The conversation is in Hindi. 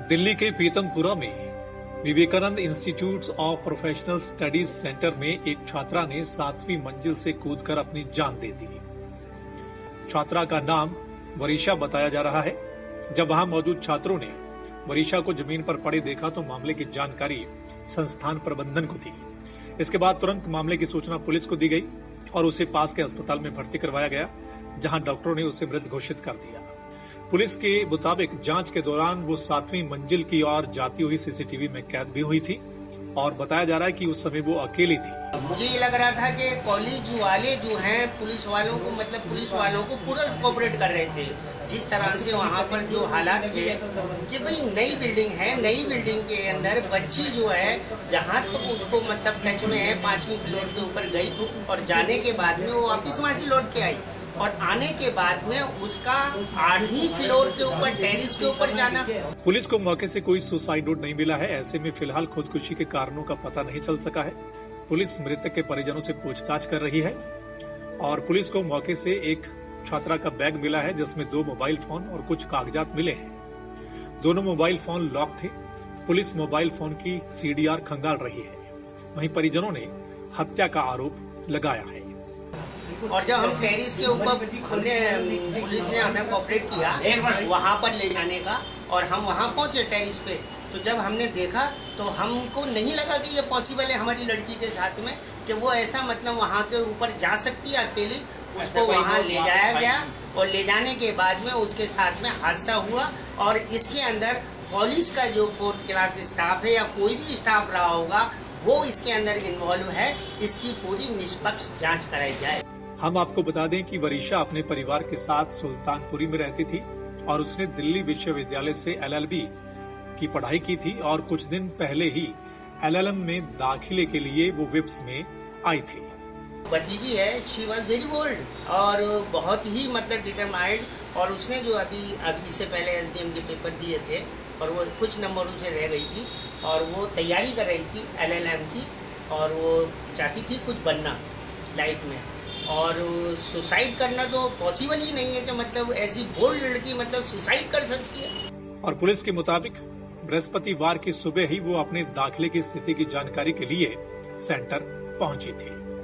दिल्ली के पीतमपुरा में Vivekananda institute of professional studies centre में एक छात्रा ने 7वीं मंजिल से कूदकर अपनी जान दे दी। छात्रा का नाम वरीशा बताया जा रहा है। जब वहां मौजूद छात्रों ने वरीशा को जमीन पर पड़े देखा तो मामले की जानकारी संस्थान प्रबंधन को दी। इसके बाद तुरंत मामले की सूचना पुलिस को दी गई और उसे पास के अस्पताल में भर्ती करवाया गया, जहां डॉक्टरों ने उसे मृत घोषित कर दिया। पुलिस के मुताबिक जांच के दौरान वो 7वीं मंजिल की ओर जाती हुई सीसीटीवी में कैद भी हुई थी और बताया जा रहा है कि उस समय वो अकेली थी। मुझे ये लग रहा था कि कॉलेज वाले जो हैं पुलिस वालों को पूरा कोऑपरेट कर रहे थे। जिस तरह से वहाँ पर जो हालात थे कि भाई नई बिल्डिंग है, नई बिल्डिंग के अंदर बच्ची जो है जहाँ तक उसको टच में है 5वीं फ्लोर के ऊपर गई और जाने के बाद में वो वापिस वहाँ से लौट के आई और आने के बाद में उसका 8वीं फ्लोर के ऊपर टेरिस के ऊपर जाना। पुलिस को मौके से कोई सुसाइड नोट नहीं मिला है। ऐसे में फिलहाल खुदकुशी के कारणों का पता नहीं चल सका है। पुलिस मृतक के परिजनों से पूछताछ कर रही है और पुलिस को मौके से एक छात्रा का बैग मिला है जिसमें 2 मोबाइल फोन और कुछ कागजात मिले हैं। दोनों मोबाइल फोन लॉक थे। पुलिस मोबाइल फोन की CDR खंगाल रही है। वहीं परिजनों ने हत्या का आरोप लगाया है। और जब हम टेरिस के ऊपर पुलिस ने हमें कोऑपरेट किया वहाँ पर ले जाने का और हम वहाँ पहुँचे टेरिस पे, तो जब हमने देखा तो हमको नहीं लगा कि ये पॉसिबल है हमारी लड़की के साथ में कि वो ऐसा वहाँ के ऊपर जा सकती है अकेली। उसको वहाँ ले जाया गया और ले जाने के बाद में उसके साथ में हादसा हुआ और इसके अंदर कॉलेज का जो 4th क्लास स्टाफ है या कोई भी स्टाफ रहा होगा वो इसके अंदर इन्वॉल्व है। इसकी पूरी निष्पक्ष जांच कराई जाए। हम आपको बता दें कि वरीशा अपने परिवार के साथ सुल्तानपुरी में रहती थी और उसने दिल्ली विश्वविद्यालय से LLB की पढ़ाई की थी और कुछ दिन पहले ही LLM में दाखिले के लिए वो विप्स में आई थी। भतीजी है, शी वॉज वेरी बोल्ड और बहुत ही डिटरमाइंड और उसने जो अभी से पहले SDM के पेपर दिए थे और वो कुछ नंबरों से रह गई थी और वो तैयारी कर रही थी LLM की और वो चाहती थी कुछ बनना लाइफ में और सुसाइड करना तो पॉसिबल ही नहीं है कि ऐसी बोल्ड लड़की सुसाइड कर सकती है। और पुलिस के मुताबिक बृहस्पतिवार की सुबह ही वो अपने दाखिले की स्थिति की जानकारी के लिए सेंटर पहुंची थी।